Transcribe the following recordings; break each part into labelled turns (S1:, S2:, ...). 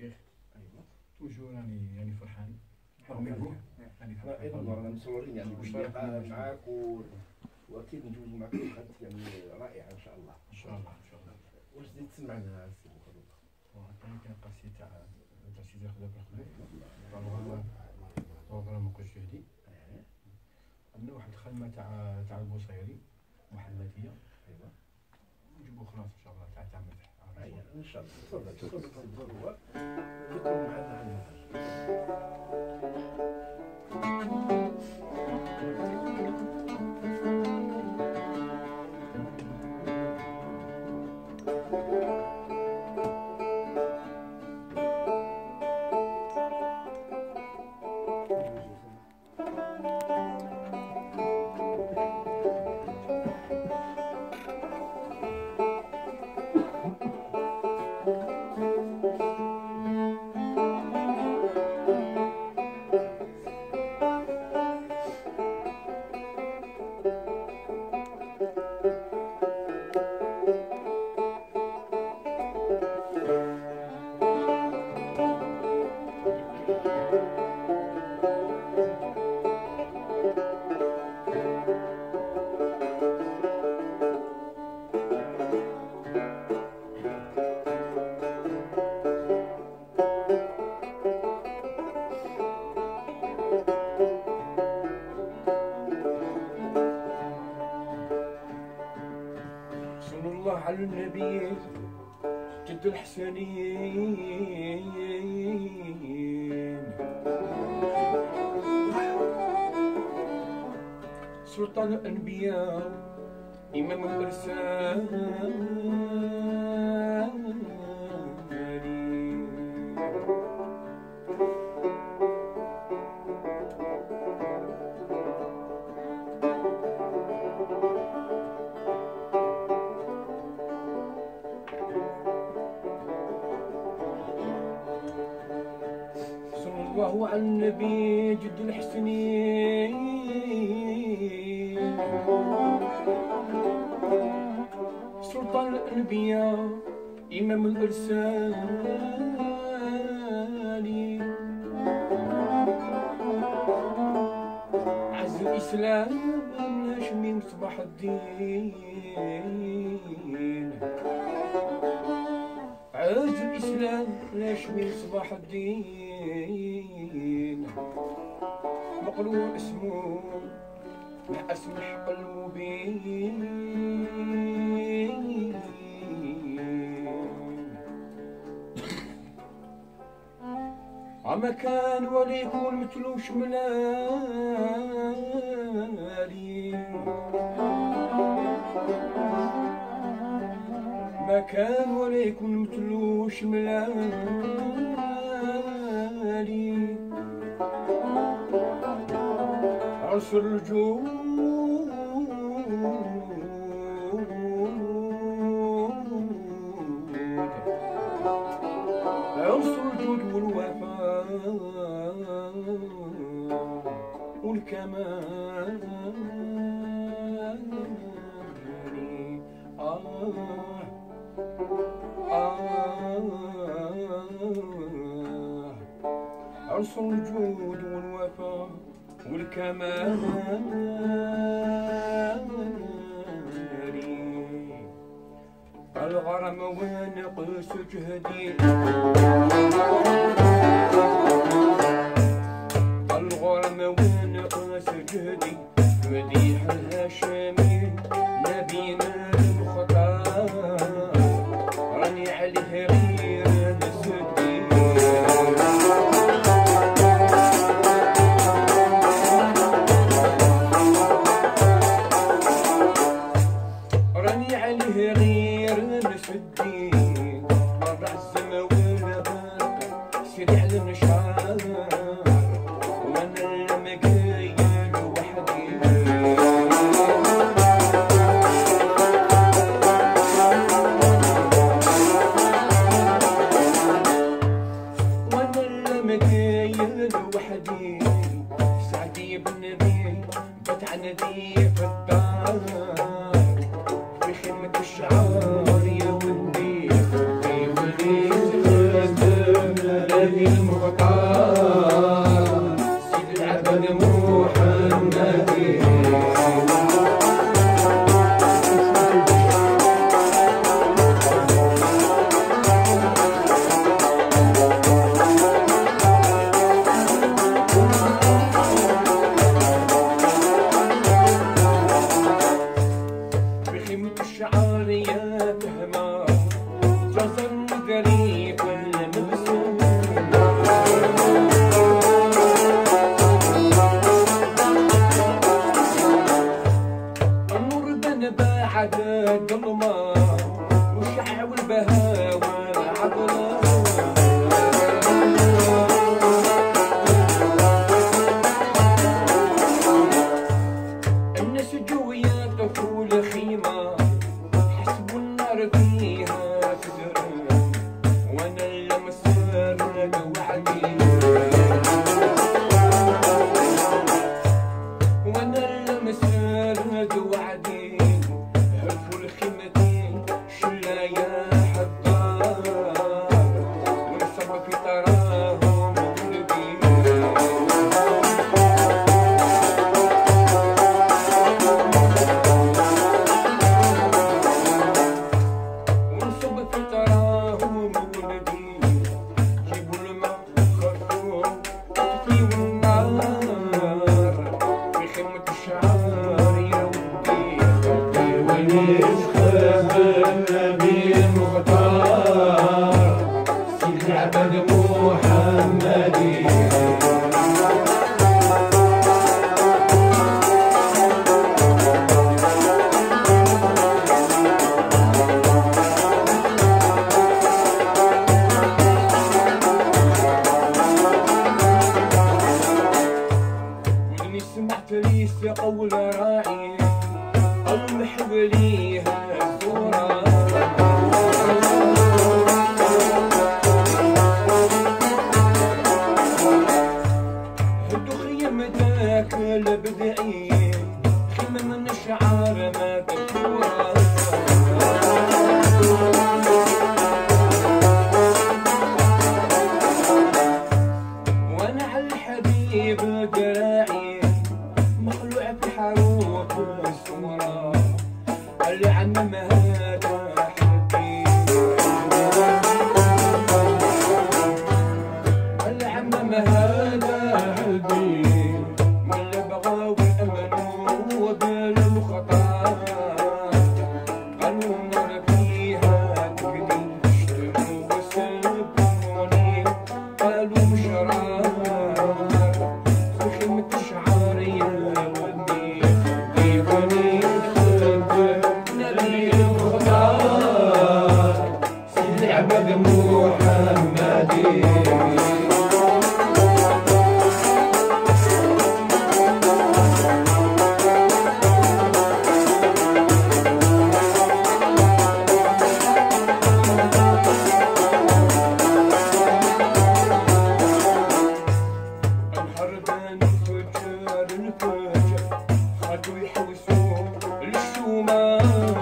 S1: الشيخ.
S2: ايوا
S1: توجور راني فرحان رغم الجوع. راني فرحان.
S2: ايضا رانا مصورين يعني باللقاء معاك واكيد ندوزو معك وقت يعني رائعه ان شاء الله.
S1: ان شاء الله ان شاء الله.
S2: واش تزيد تسمعنا السي بوخلوق؟
S1: كاين قصيده تاع سيدي خدا بالخليل بروغرام قشيدي. عندنا واحد الخدمه تاع البوصيري محلاتيه.
S2: ايوا
S1: نجيبو خلاص ان شاء الله تاع مدح.
S2: ايوا ان شاء الله تفضل تفضل فيكم معنا على على النبي جد الحسنين سلطان الأنبياء إمام الإرسال الله على النبي جد الحسنين سلطان الأنبياء إمام الإرسال عز الإسلام هاشمي مصباح الدين عز الإسلام هاشمي مصباح الدين مقلوب اسمه مع اسم الحق المبين عما كان ولا يكون مثلوش ملالي ما كان ولا يكون مثلوش ملالي عرس الرجود عرس الجود والوفاء والكمال عرس الجود والوفاء والكمال الغرام ونقص جهدي الغرام ونقص جهدي مديح الهاشمي نبينا المختار راني عليه غير نسدي راني عليه غير نسدي مرة الزما ولا باقي سيدي على النشار وانا لما قايل وحدي وحدي سعدي بالنبي بتع نبي في الدار في خدمة الشعار يا ودي ولي ولي
S3: النبي المختار سيد العباد محمدي. بخيمة الشعار يا تهمة جزر قريب المبسوم النور بن بعد الظلمة وشع والبهاء والعضلة الناس جوية طفول خيمة حسبوا النار فيها تدرم وانا المسار وعدي وانا المسار وعدي هرفوا الخيمتين شلا يا حضار ونصب في تراهم قلبي ونصب في تراهم قلبي جيبوا الماء خرطوم اطفيوا النار في خيمة الشعار يا ودي ونسخب النبي المختار سيد العباد محمدي. ودني سمعت ليس قول راعي أو محوليها الزورة هدو خيمتك البدعية خيمة من الشعار ما تكورة وانا على الحبيب دراعي مخلوع في حروف الصورة اللي عمم هذا حبي اللي عمم هذا حبي من اللي بغاو الامل بالمخطر قالوا النار فيها تقدي اشتروا وسبوني قالوا مشرار في خيمة الشعار يا ودي جيبوني النبي المختار سيد العباد محمدي. الهربان الفجار الفجر خدوا يحوسوا للشومان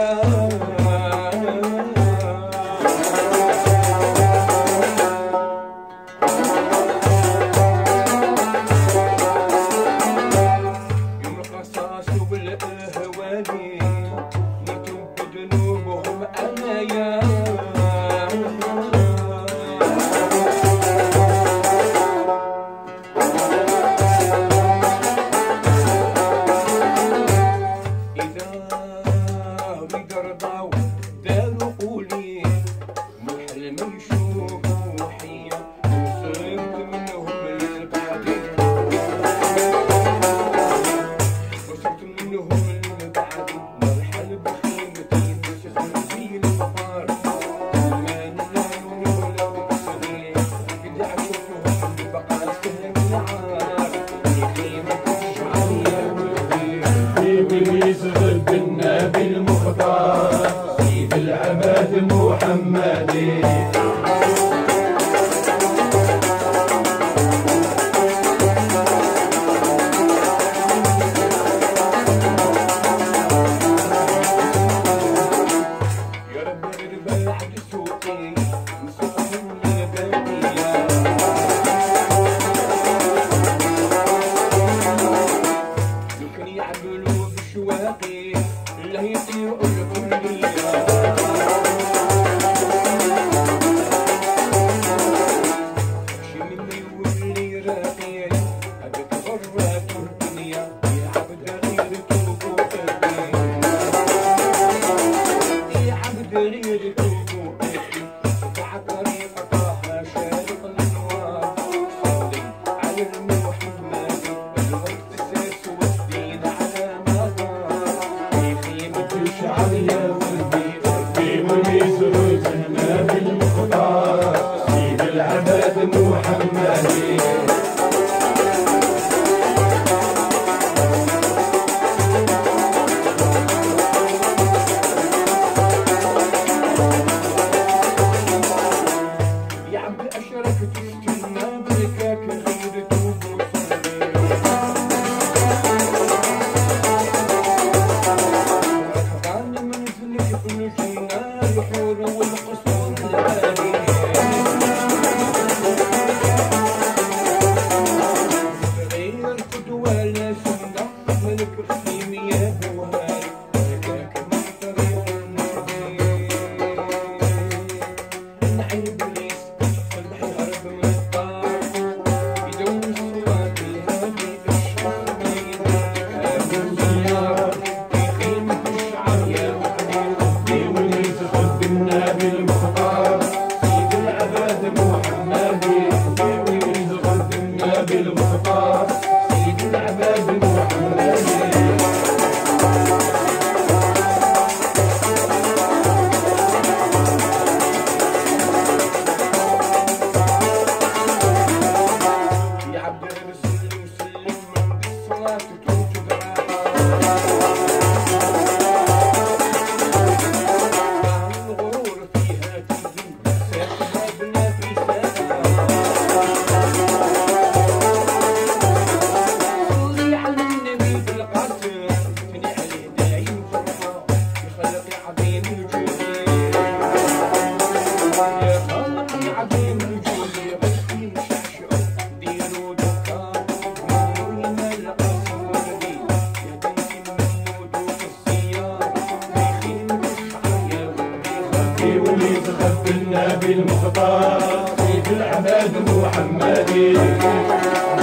S3: بالمختار سيد العباد محمدي